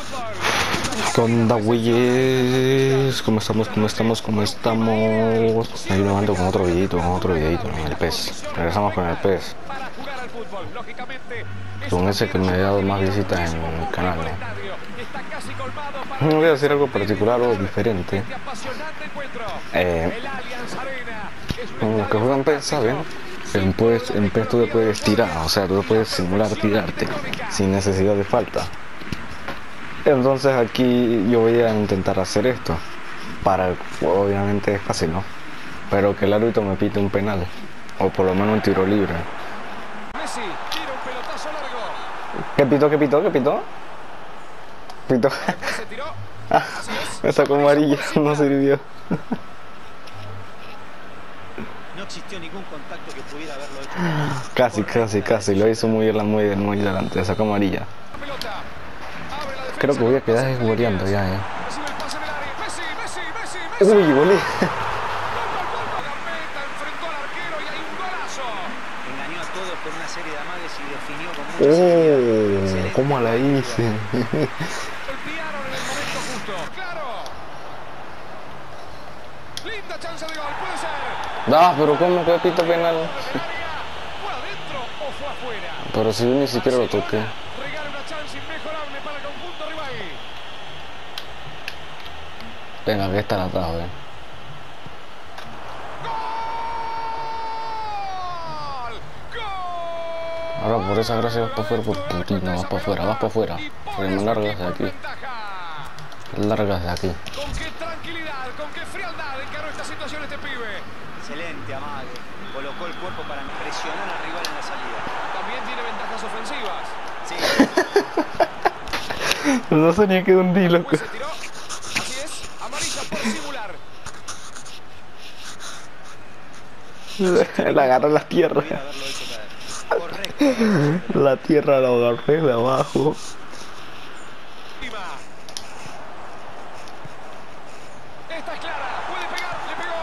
¿Qué onda, güeyes? ¿Cómo estamos? ¿Cómo estamos? ¿Cómo estamos? Ahí lo mando con otro videito, en el PES. Regresamos con el PES. Con ese que me ha dado más visitas en el canal, ¿no? No voy a hacer algo particular o diferente. Como los que juegan PES, ¿saben? En PES tú te puedes tirar, o sea, tú te puedes simular tirarte sin necesidad de falta. Entonces aquí yo voy a intentar hacer esto para, obviamente es fácil, ¿no? Pero que el árbitro me pite un penal o por lo menos un tiro libre. ¿Qué pitó? Pitó. Me sacó amarilla, no sirvió. No existió ningún contacto que pudiera haberlo hecho. Casi, lo hizo muy delante, sacó amarilla. Creo que voy a quedar jugueteando ya, Uy, volé. Engañó a todos con una serie de amagues y definió con mucha seguridad. ¿Cómo la hice? Golpearon en el momento justo. ¡Claro! Linda chance de gol, puede ser. Ah, pero ¿cómo que pito penal? ¿Fue adentro o fue afuera? Pero si yo ni siquiera lo toqué. Regala una chance inmejorable para el conjunto rival. Venga, que está el atajo, Ahora por esa gracia vas para afuera, por putino, vas para afuera. Porque me largas de aquí. Largas de aquí. Con qué tranquilidad, con qué frialdad encaró esta situación este pibe. Excelente amague. Colocó el cuerpo para presionar al rival en la salida. También tiene ventajas ofensivas. Sí. No sabía que un dilo. Se tiró. Así es, amarilla por simular. La agarré en las tierras. Correcto. La tierra la agarré de abajo. Esta es clara, puede pegar, le pegó.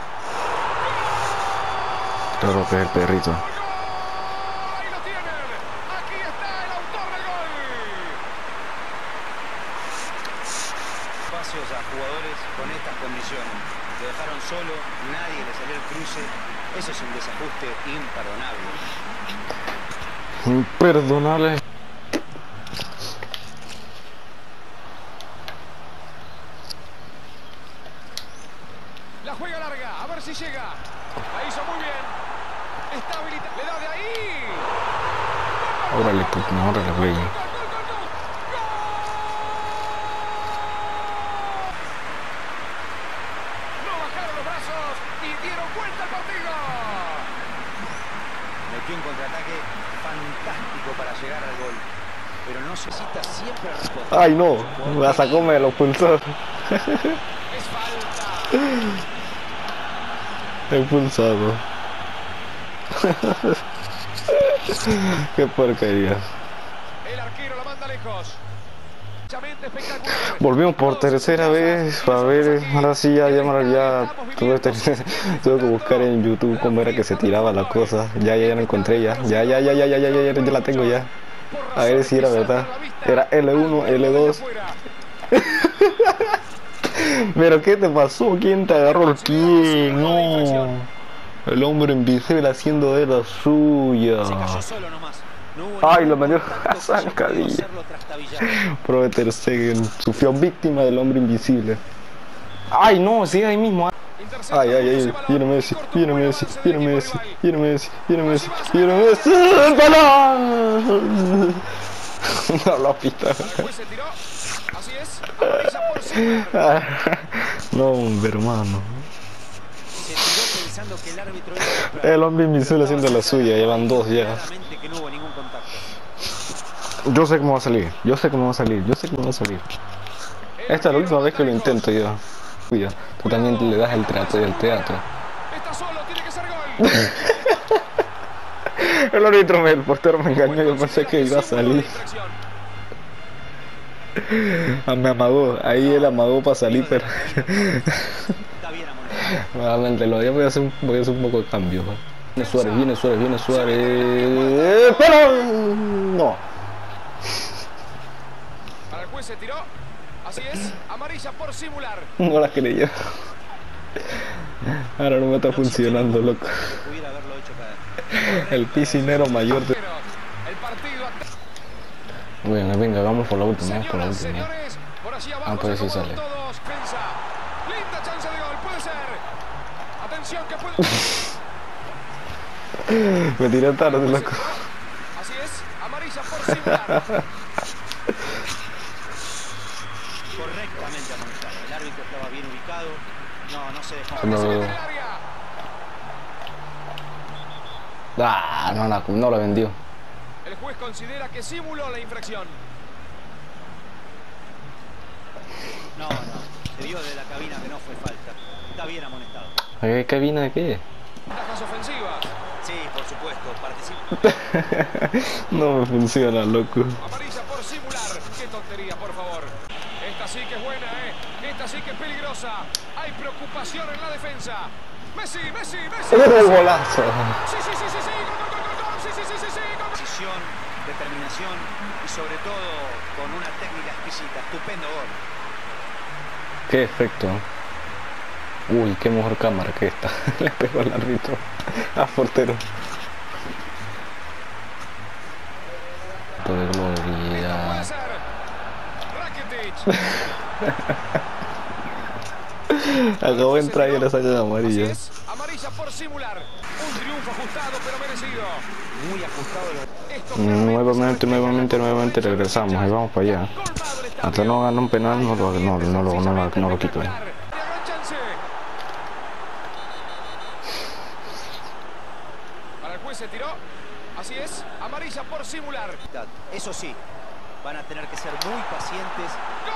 Creo que es el perrito. Ahí lo tienen. Aquí está el autor del gol. Espacios a jugadores con estas condiciones. Lo dejaron solo, nadie le salió el cruce. Eso es un desajuste imperdonable. Imperdonable. La juega larga, a ver si llega. La hizo muy bien. Está habilitada, le da de ahí. Órale, pues, no, órale, güey. ¡Gol! No bajaron los brazos y dieron vuelta al partido. Metió un contraataque fantástico para llegar al gol. Pero no necesita siempre responder. Ay, no, la sacó, me lo pulsó. Es falta. Expulsado. Qué porquería. El arquero la manda lejos. Espectacular. Volvimos por tercera vez. A ver, ahora sí ya tuve que buscar en YouTube cómo era que se tiraba la cosa. Ya la encontré ya la tengo ya. A ver si era verdad. Era L1, L2. Pero ¿qué te pasó? ¿Quién te agarró el pie? No. El hombre invisible haciendo de la suya. Ay, lo metió a zancadilla. Pro Ter Stegen sufrió víctima del hombre invisible. Ay, no, sigue ahí mismo. Ay, viene Messi. ¡El balón! No lo pita. No, hombre, hermano. El hombre invisible haciendo la suya, llevan dos ya. Yo sé cómo va a salir. Esta es la última vez que lo intento yo. Cuida, tú también le das el trato y el teatro. El portero me engañó, yo pensé que iba a salir. Me amagó, ahí él amagó para salir, pero nuevamente voy a hacer un poco de cambio. Viene Suárez, pero no. el juez se tiró. Así es, amarilla por simular. No la creí yo. Ahora no me está funcionando, loco. El piscinero mayor de... Bueno, venga, vamos por la última, vamos por la última. Ah, pues sí sale. Linda chance de gol, puede ser. Atención que puede... Me tiré tarde, loco. Así es, amarilla por simular. Correctamente amonestado. El árbitro estaba bien ubicado. No se dejó. No la vendió. El juez considera que simuló la infracción. No, se vio de la cabina que no fue falta. Está bien amonestado. ¿Qué cabina de qué? Ventajas ofensivas. Sí, por supuesto, participa. No me funciona, loco. Amarilla por simular. Qué tontería, por favor. Esta sí que es buena, Esta sí que es peligrosa. Hay preocupación en la defensa. Messi. ¡El golazo! Sí. Decisión, determinación y sobre todo con una técnica exquisita. Estupendo gol. Qué efecto. Uy, qué mejor cámara que esta. Le pegó al árbitro. A portero. De gloria. Acabó de entrar y le sacan amarilla. Amarilla por simular. Un triunfo ajustado pero merecido. Muy ajustado. Nuevamente regresamos. Ahí vamos para allá. Hasta no gana un penal no lo quito. Para el juez se tiró. Así es, amarilla por simular. Eso sí, van a tener que ser muy pacientes. ¡Gol!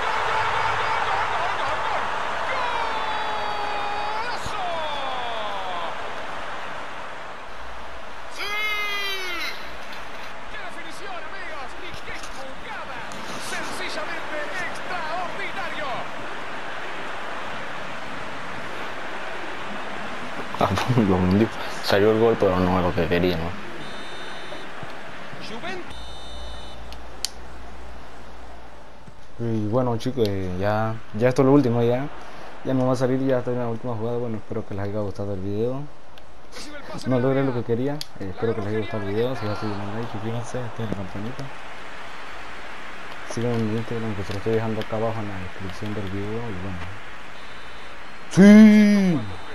Sencillamente extraordinario. Lo hundió. Salió el gol, pero no es lo que quería, ¿no? Y bueno, chicos, ya esto es lo último, ya me va a salir, ya estoy en la última jugada. Bueno, espero que les haya gustado el video. No logré lo que quería, espero que les haya gustado el video. Si es así, denle like, suscríbanse, activen la campanita. Síganme en mi Instagram, que se lo estoy dejando acá abajo en la descripción del video. Y bueno, ¡sí!